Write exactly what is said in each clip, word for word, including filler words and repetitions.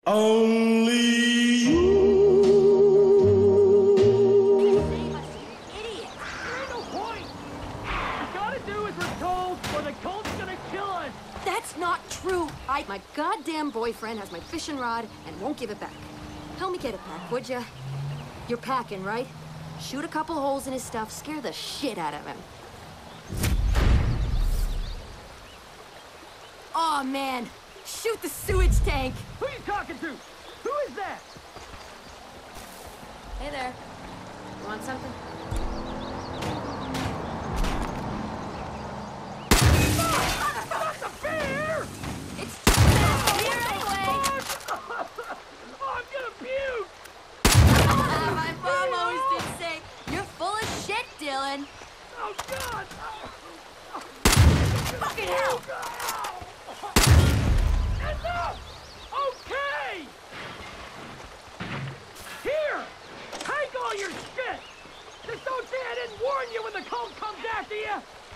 Only you. Idiot! There ain't no point! What we gotta do is we're told, or the cult's gonna kill us! That's not true! I- My goddamn boyfriend has my fishing rod and won't give it back. Help me get it back, would ya? You're packing, right? Shoot a couple holes in his stuff, scare the shit out of him. Aw, man! Shoot the sewage tank! Who you talking to? Who is that? Hey there. You want something? Not the bear! It's just here anyway! Oh, I'm gonna puke! My mom always did say, you're full of shit, Dylan. Oh, God! Fucking hell! Enough! Okay! Here! Take all your shit! Just don't say I didn't warn you when the cult comes after you!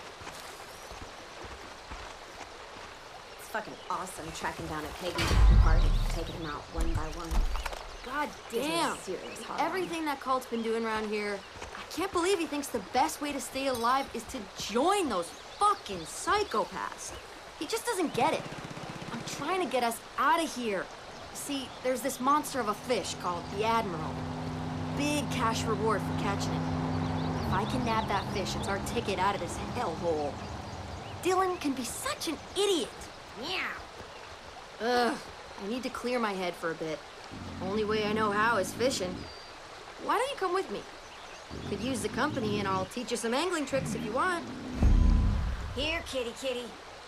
It's fucking awesome tracking down a Peggy party, taking him out one by one. God Gives me damn! serious heart. Everything that cult's been doing around here, I can't believe he thinks the best way to stay alive is to join those fucking psychopaths. He just doesn't get it. I'm trying to get us out of here. See, there's this monster of a fish called the Admiral. Big cash reward for catching it. If I can nab that fish, it's our ticket out of this hellhole. Dylan can be such an idiot. Yeah. Ugh, I need to clear my head for a bit. Only way I know how is fishing. Why don't you come with me? Could use the company and I'll teach you some angling tricks if you want. Here, kitty, kitty.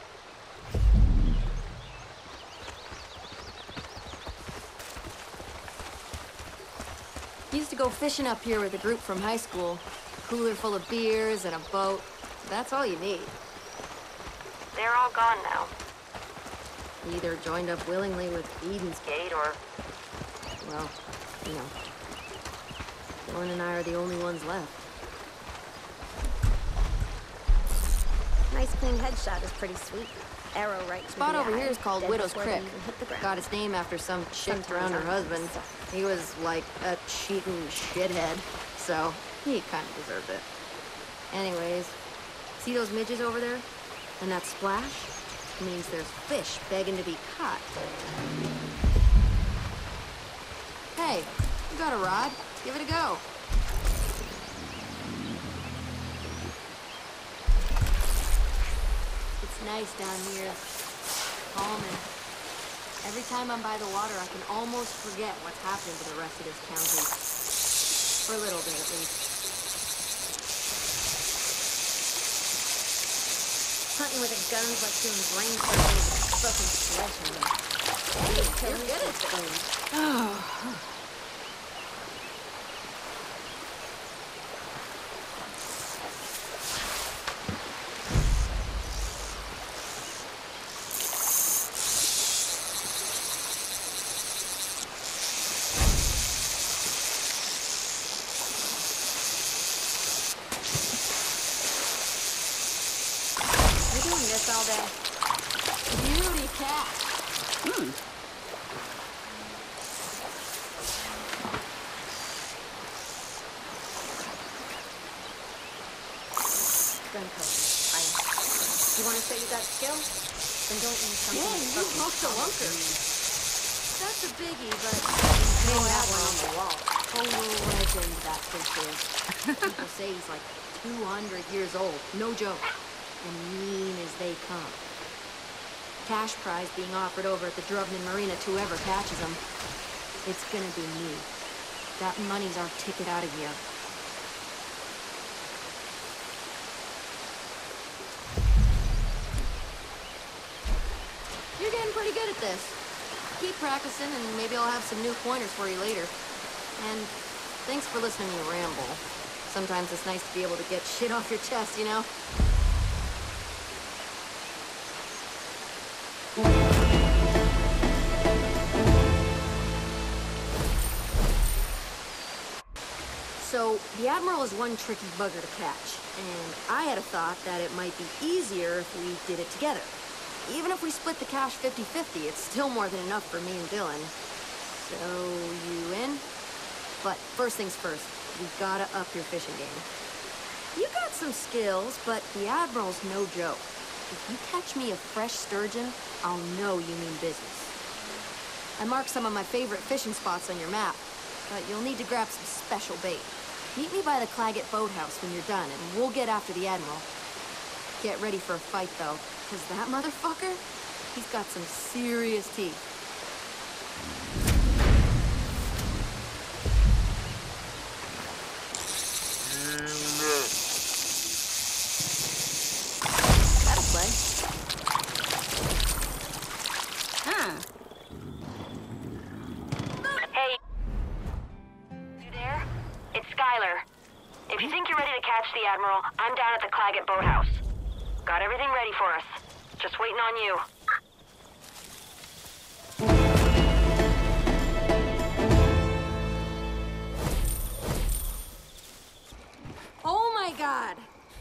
Used to go fishing up here with a group from high school. Cooler full of beers and a boat. That's all you need. They're all gone now. Either joined up willingly with Eden's Gate or, well, you know, Lauren and I are the only ones left. Nice clean headshot is pretty sweet. Arrow right through Spot the over eye, here is called dead Widow's before they Crypt. even hit the ground. Got its name after some chick Sometimes around her I'm husband. stuff. He was like a cheating shithead, so he kind of deserved it. Anyways, see those midges over there? And that splash? Means there's fish begging to be caught. Hey, you got a rod? Give it a go. It's nice down here. Calming. Every time I'm by the water, I can almost forget what's happening to the rest of this county. For a little bit, at least. Hunting with a gun's like doing brain surgery with a fucking sledgehammer. You're good at things. Oh. All day. Beauty cat. Hmm. Gun coaching. Fine. You want to say you got skill? Then don't use something. Yeah, that's you fucking hooked a solid. lunker. That's a biggie, but Hang know that that one on the wall. total legend that fish is. People say he's like two hundred years old. No joke. And mean as they come. Cash prize being offered over at the Drubnin Marina to whoever catches him. It's gonna be me. That money's our ticket out of here. You're getting pretty good at this. Keep practicing and maybe I'll have some new pointers for you later. And thanks for listening to me ramble. Sometimes it's nice to be able to get shit off your chest, you know? So, the Admiral is one tricky bugger to catch, and I had a thought that it might be easier if we did it together. Even if we split the cash fifty fifty, it's still more than enough for me and Dylan. So, you in? But first things first, we gotta up your fishing game. You got some skills, but the Admiral's no joke. If you catch me a fresh sturgeon, I'll know you mean business. I marked some of my favorite fishing spots on your map, but you'll need to grab some special bait. Meet me by the Claggett boathouse when you're done, and we'll get after the Admiral. Get ready for a fight, though, because that motherfucker, he's got some serious teeth. That'll play. Huh. Hey. You there? It's Skylar. If you think you're ready to catch the Admiral, I'm down at the Claggett boathouse. Got everything ready for us. Just waiting on you. Oh my god!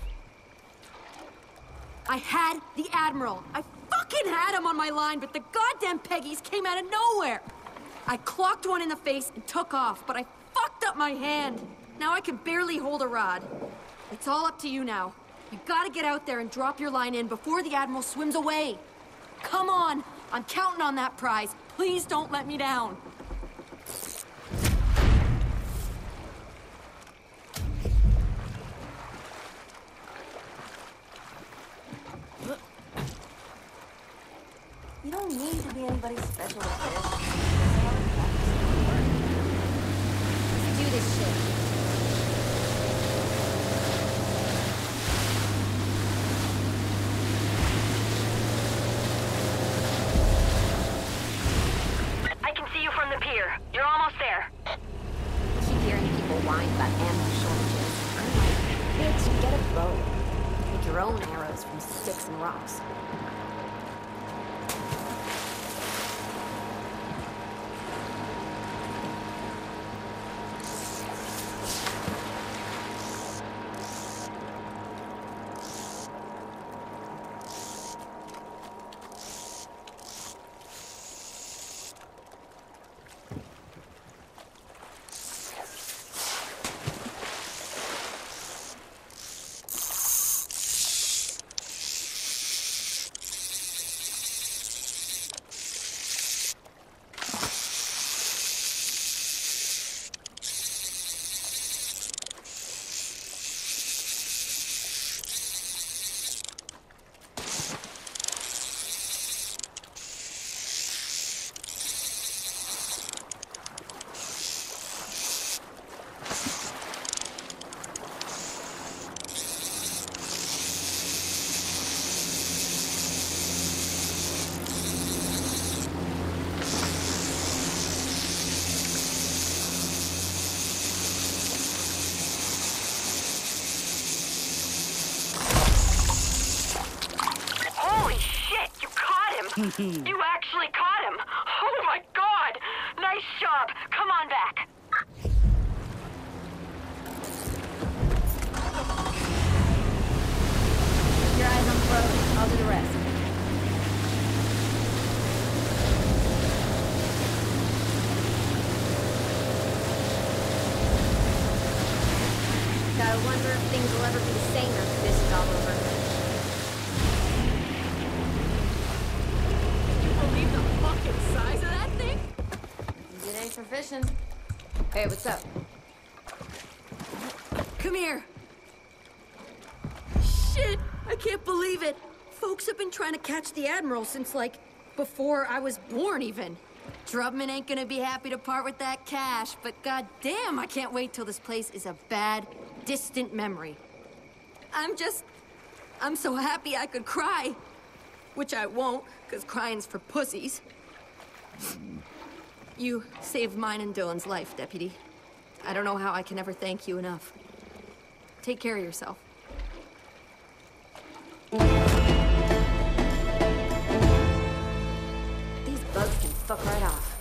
I had the Admiral. I fucking had him on my line, but the goddamn Peggies came out of nowhere. I clocked one in the face and took off, but I fucked up my hand. Now I can barely hold a rod. It's all up to you now. You gotta get out there and drop your line in before the Admiral swims away. Come on, I'm counting on that prize. Please don't let me down. You don't need to be anybody special with this. Let's do this shit. I can see you from the pier. You're almost there. I keep hearing people whine about ammo shortages. I'm like, bitch, get a bow. Make your own arrows from sticks and rocks. You actually caught him! Oh my god! Nice job! Come on back! Keep your eyes on the road. I'll do the rest. Gotta wonder if things will ever be the same after this is all over. Believe the fucking size of that thing? Good day for fishing. Hey, what's up? Come here. Shit, I can't believe it. Folks have been trying to catch the Admiral since, like, before I was born even. Drubman ain't gonna be happy to part with that cash, but goddamn, I can't wait till this place is a bad, distant memory. I'm just... I'm so happy I could cry. Which I won't, because crying's for pussies. You saved mine and Dylan's life, Deputy. I don't know how I can ever thank you enough. Take care of yourself. These bugs can fuck right off.